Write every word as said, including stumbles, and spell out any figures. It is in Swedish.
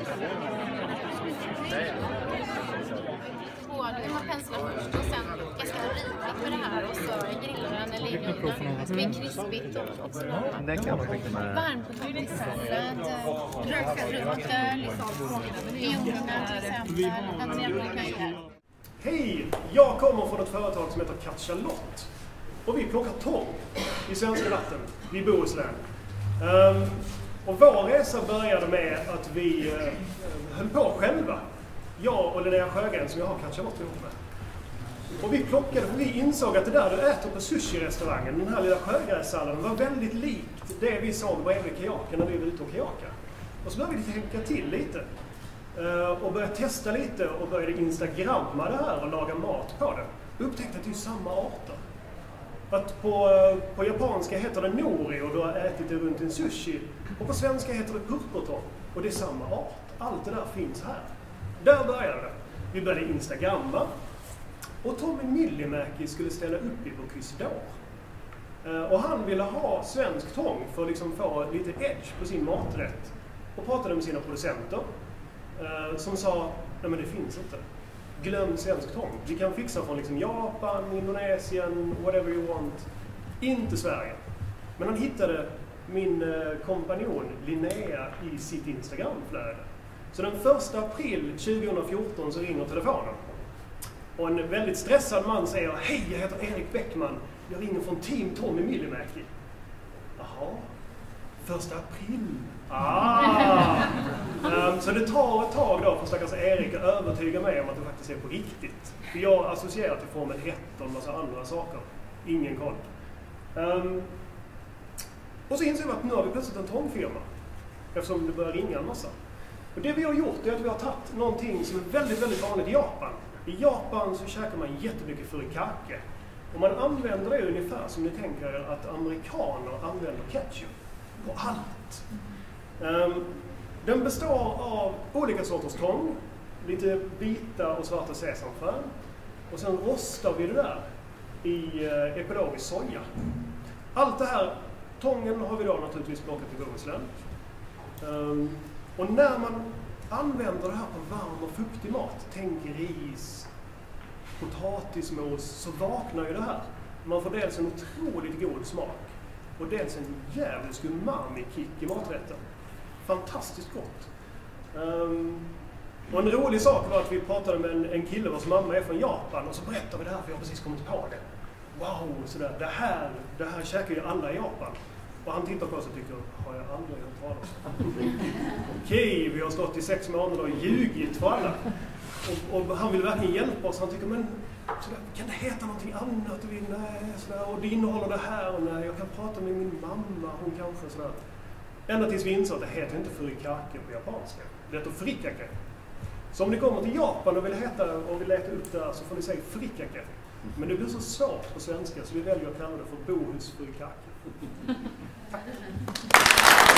Både man penslar först och sen ganska rikligt med det här och så grillar den eller liggande. Så blir krispigt och sådär. Varmt på potatissaffet, rödfrukter, ljumna till exempel. Den jävla grejer. Hej! Jag kommer från ett företag som heter Katchalott. Och vi plockar tång i svenska vatten, i Bohuslän. Um, och vår resa började med att vi uh, höll på själva. Jag och Linnea Sjögren som jag har Katchalott ihop med. Och vi plockade, för vi insåg att det där du äter på sushi-restaurangen, den här lilla sjögrässalladen, var väldigt likt det vi såg bredvid kajaken när vi var ute och kajakade. Och så började vi tänka till lite. Uh, och började testa lite och började instagramma det här och laga mat på det. Vi upptäckte att det är samma arter. Att på, på japanska heter det nori och du har ätit det runt en sushi. Och på svenska heter det purpurtång. Och det är samma art. Allt det där finns här. Där började det. Vi började instagramma. Och Tommy Myllymäki skulle ställa upp i Bocuse d'Or. Och han ville ha svensk tång för att liksom få lite edge på sin maträtt. Och pratade med sina producenter. Som sa, nej men det finns inte. Glöm svensk tång. Vi kan fixa från liksom Japan, Indonesien, whatever you want. Inte Sverige. Men han hittade min eh, kompanjon Linnea i sitt Instagramflöde. Så den första april tjugohundrafjorton så ringer telefonen. Och en väldigt stressad man säger, hej jag heter Erik Bäckman. Jag ringer från Team Tommy Myllymäki. Jaha, första april. Ah. um, så det tar ett tag då för stackars Erik att övertyga mig om att det faktiskt är på riktigt. För jag associerar till Formel ett och en massa andra saker. Ingen koll. Um, och så inser vi att nu har vi plötsligt en tångfirma. Eftersom det börjar ringa en massa. Och det vi har gjort är att vi har tagit någonting som är väldigt, väldigt vanligt i Japan. I Japan så käkar man jättemycket furikake. Och man använder det ungefär som ni tänker er att amerikaner använder ketchup. På allt. Um, den består av olika sorters tång, lite vita och svarta sesamfrön. Och sen rostar vi det där i uh, ekologisk soja. Allt det här, tången har vi då naturligtvis plockat i Bohuslän. Um, och när man använder det här på varm och fuktig mat, tänk ris, potatismos, så vaknar ju det här. Man får dels en otroligt god smak. Och dels en jävligt umami-kick i maträtten. Fantastiskt gott. Um, och en rolig sak var att vi pratade med en, en kille vars mamma är från Japan. Och så berättade vi det här för jag har precis kommit på det. Wow, sådär. Det här, det här käkar ju alla i Japan. Och han tittar på oss och tycker, har jag aldrig hört talas om? Okej, vi har stått i sex månader och ljugit för alla. Och, och han vill verkligen hjälpa oss. Han tycker, men sådär, kan det heta någonting annat? Och vi, nej, sådär, och det innehåller det här. Och nej, jag kan prata med min mamma, hon kanske sådär. Ända tills vi insåg att det heter inte furikake på japanska. Det heter frikake. Så om ni kommer till Japan och vill, heta, och vill leta upp det här så får ni säga frikake. Men det blir så svårt på svenska så vi väljer att kalla det för Bohus furikake. Tack.